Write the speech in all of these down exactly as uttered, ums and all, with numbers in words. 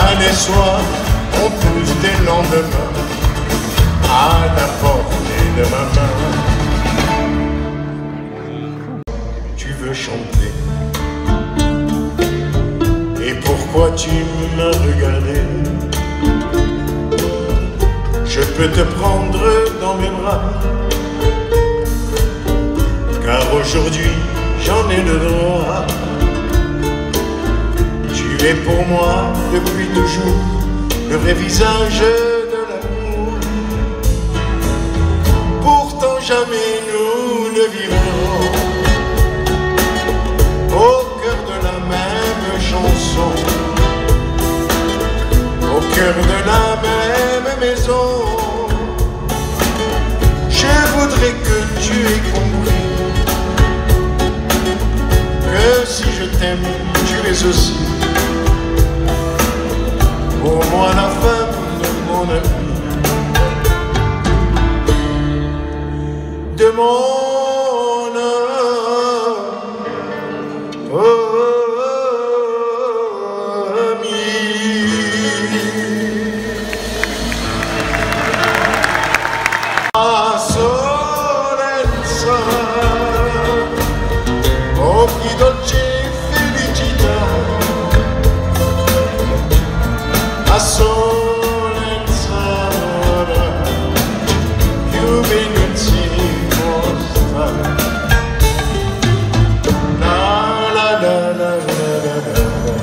des soirs, on pousse des lendemains à la portée de ma main. Tu veux chanter, et pourquoi tu m'as regardé? Je peux te prendre dans mes bras, car aujourd'hui j'en ai le droit. Tu es pour moi depuis toujours le vrai visage de l'amour. Pourtant jamais nous ne vivrons au cœur de la même chanson, au cœur de la même maison. Je voudrais que tu aies compris que si je t'aime, tu es aussi pour moi la femme de mon ami, de mon ami. A Solenza, oh che dolce felicità. A Solenza, più ben si mostra. La la la la la la.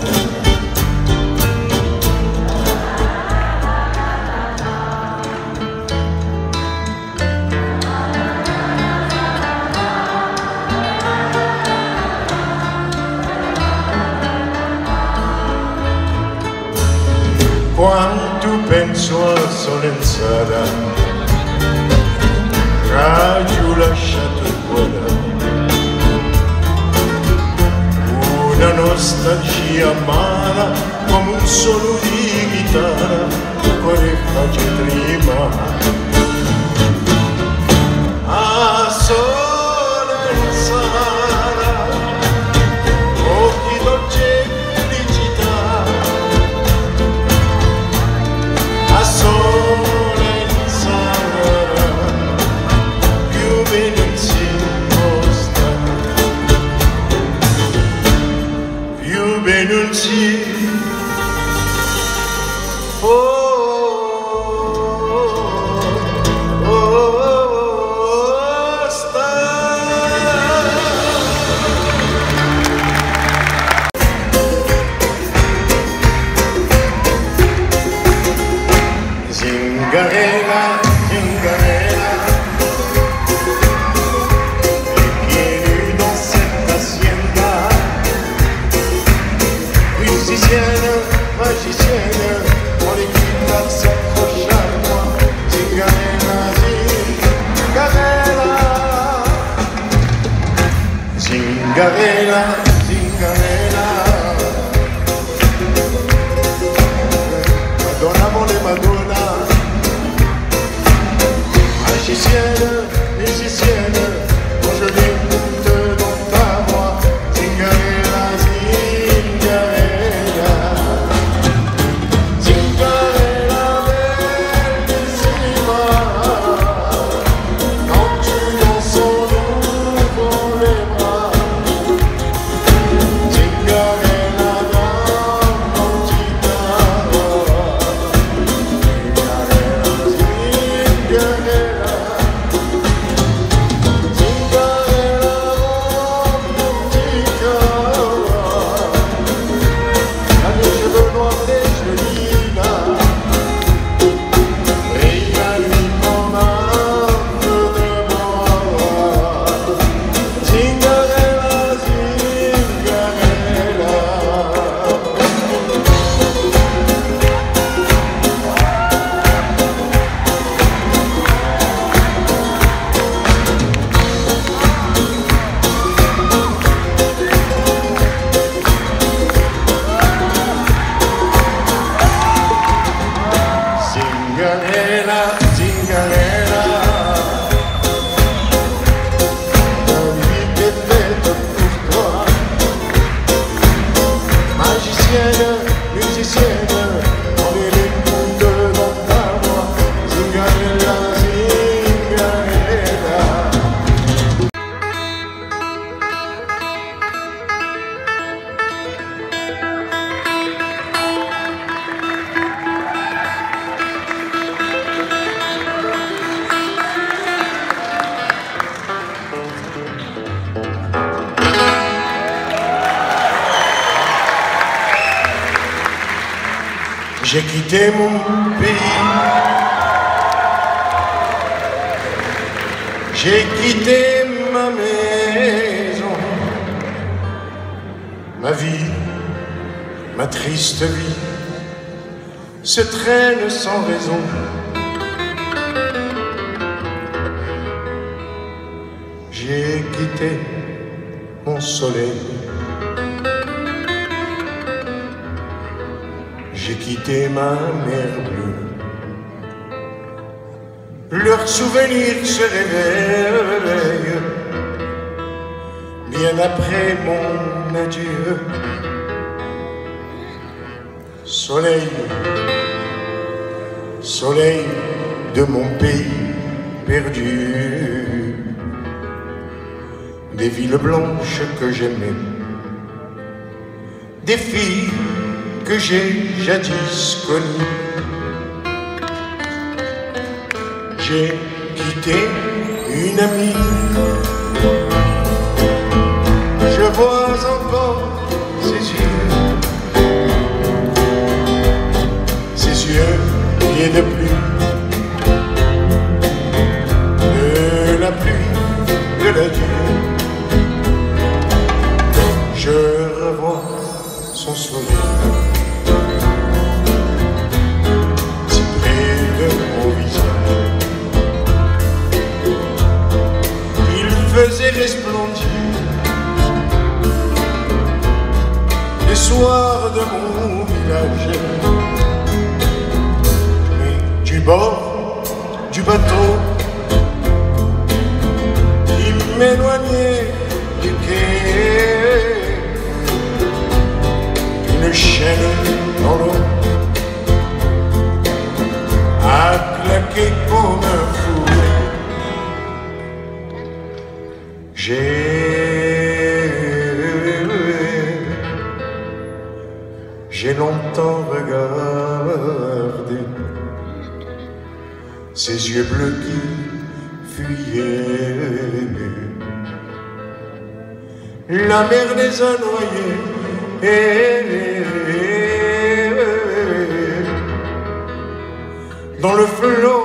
Quanto penso a Solenzara, che ti ho lasciato qua, una nostalgia amara come un solo di chitarra, il cuore face prima. A Solenzara, oh che dolce felicità. A Solenza, più ben si mostra, più ben si oh, oh, oh, sta. Zingarella, Zingarella, et bienvenue dans cette hacienda. Musicienne, magicienne, mon équipe s'accroche à moi. Zingarella, Zingarella, Zingarella, Zingarella. Madonna, mole Madonna. Magicienne, musicienne, quand je l'écoute dans ta voix. Zingarella, Zingarella, Zingarella, bellissima. Quand tu danses, on ouvre les bras. J'ai quitté mon pays, j'ai quitté ma maison, ma vie, ma triste vie se traîne sans raison. J'ai quitté mon soleil, j'ai quitté ma mer bleue. Leurs souvenirs se réveillent bien après mon adieu. Soleil, soleil de mon pays perdu, des villes blanches que j'aimais, des filles que j'ai jadis connues. J'ai quitté une amie, je vois encore ses yeux, ses yeux liés de pluie, de la pluie, de l'adieu. Je revois son sourire si près de mon visage. Il faisait resplendir les soirs de mon village. Mais du bord du bateau, il m'éloignait du quai. Une chaîne dans l'eau a claqué comme un fou. J'ai j'ai longtemps regardé ces yeux bleus qui fuyaient. La mer les a noyés. Dans le flot